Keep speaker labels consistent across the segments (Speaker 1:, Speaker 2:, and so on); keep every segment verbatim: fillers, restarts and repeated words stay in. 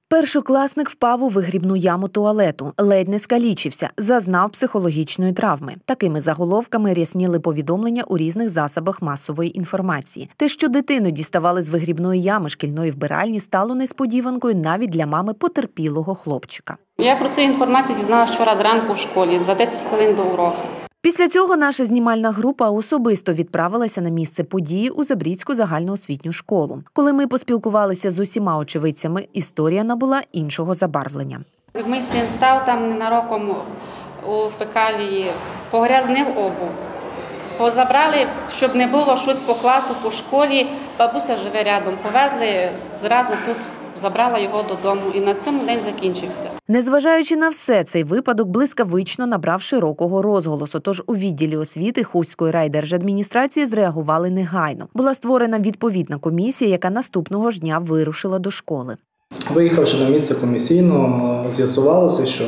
Speaker 1: Першокласник впав у вигрібну яму туалету, ледь не скалічився, зазнав психологічної травми. Такими заголовками рясніли повідомлення у різних засобах масової інформації. Те, що дитину діставали з вигрібної ями шкільної вбиральні, стало несподіванкою навіть для мами потерпілого хлопчика.
Speaker 2: Я про цю інформацію дізналася вчора зранку в школі, за десять хвилин до уроку.
Speaker 1: Після цього наша знімальна група особисто відправилася на місце події у Забрідську загальноосвітню школу. Коли ми поспілкувалися з усіма очевидцями, історія набула іншого забарвлення.
Speaker 2: Мій син став там ненароком у фекалії, погрязнив обув. Позабрали, щоб не було щось по класу, по школі. Бабуся живе рядом, повезли, зразу тут забрала його додому, і на цьому день закінчився.
Speaker 1: Незважаючи на все, цей випадок блискавично набрав широкого розголосу. Тож у відділі освіти Хустської райдержадміністрації зреагували негайно. Була створена відповідна комісія, яка наступного ж дня вирушила до школи.
Speaker 3: Виїхавши на місце комісійно, з'ясувалося, що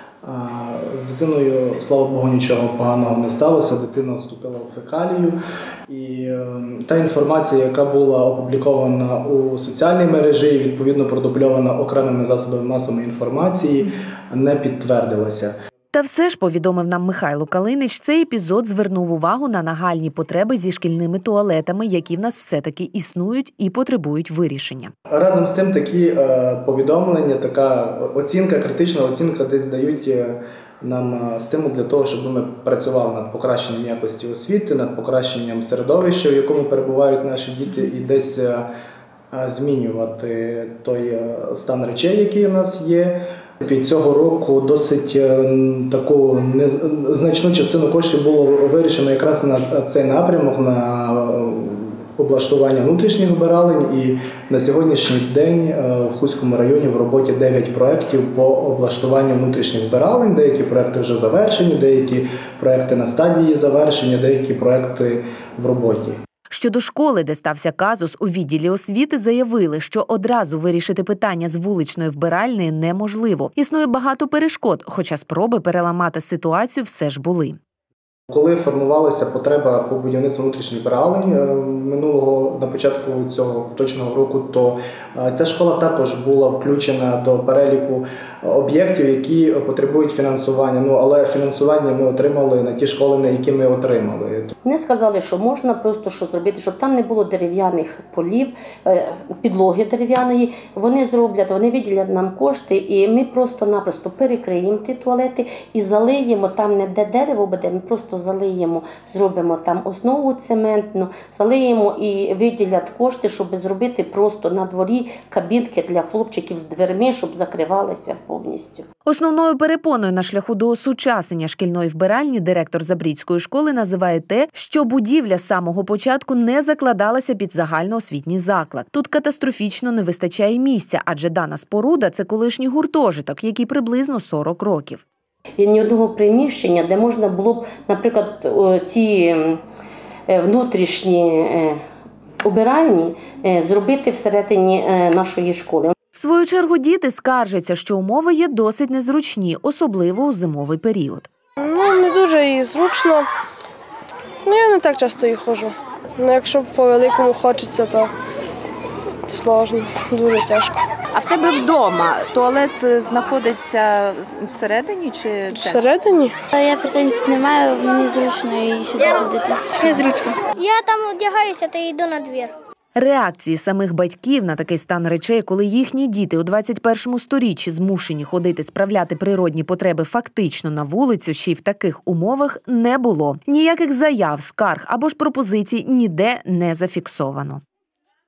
Speaker 3: з дитиною, слава Богу, нічого поганого не сталося, дитина вступила в фекалію. І та інформація, яка була опублікована у соціальній мережі і відповідно продубльована окремими засобами масової інформації, не підтвердилася.
Speaker 1: Та все ж, повідомив нам Михайло Калинич, цей епізод звернув увагу на нагальні потреби зі шкільними туалетами, які в нас все-таки існують і потребують вирішення.
Speaker 3: Разом з тим такі повідомлення, така оцінка, критична оцінка десь дають нам стимул для того, щоб ми працювали над покращенням якості освіти, над покращенням середовища, в якому перебувають наші діти, і десь змінювати той стан речей, який у нас є. Від цього року досить таку значну частину коштів було вирішено якраз на цей напрямок, на облаштування внутрішніх вбиралень. І на сьогоднішній день в Хустському районі в роботі дев'ять проєктів по облаштуванню внутрішніх вбиралень. Деякі проєкти вже завершені, деякі проєкти на стадії завершення, деякі проєкти в роботі.
Speaker 1: Щодо школи, де стався казус, у відділі освіти заявили, що одразу вирішити питання з вуличної вбиральні неможливо. Існує багато перешкод, хоча спроби переламати ситуацію все ж були.
Speaker 3: Коли формувалася потреба по будівництву внутрішніх вбиралень минулого, на початку цього точного року, то ця школа також була включена до переліку об'єктів, які потребують фінансування. Ну, але фінансування ми отримали на ті школи, на які ми отримали.
Speaker 4: Вони сказали, що можна просто що зробити, щоб там не було дерев'яних полів, підлоги дерев'яної. Вони зроблять, вони виділять нам кошти, і ми просто-напросто перекриємо ті туалети і залиємо там, не де дерево буде, ми просто залиємо, зробимо там основу цементну, залиємо і виділять кошти, щоб зробити просто на дворі кабінки для хлопчиків з дверми, щоб закривалися повністю.
Speaker 1: Основною перепоною на шляху до осучаснення шкільної вбиральні директор Забрідської школи називає те, що будівля з самого початку не закладалася під загальноосвітній заклад. Тут катастрофічно не вистачає місця, адже дана споруда – це колишній гуртожиток, який приблизно сорок років.
Speaker 4: І ні одного приміщення, де можна було б, наприклад, ці внутрішні убиральні зробити всередині нашої школи.
Speaker 1: В свою чергу діти скаржаться, що умови є досить незручні, особливо у зимовий період.
Speaker 5: Ну, не дуже і зручно. Ну, я не так часто і ходжу. Ну, якщо по-великому хочеться, то складно, дуже тяжко.
Speaker 6: А в тебе вдома туалет знаходиться всередині чи
Speaker 5: всередині?
Speaker 7: Я претензій не маю, мені зручно і сюди ходити. Незручно. Я там одягаюся та йду на двір.
Speaker 1: Реакції самих батьків на такий стан речей, коли їхні діти у двадцять першому сторіччі змушені ходити справляти природні потреби фактично на вулицю, ще й в таких умовах, не було. Ніяких заяв, скарг або ж пропозицій ніде не зафіксовано.